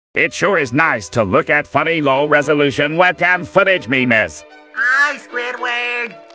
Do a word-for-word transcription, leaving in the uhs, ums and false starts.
It sure is nice to look at funny low-resolution webcam footage, me miss. Hi, Squidward.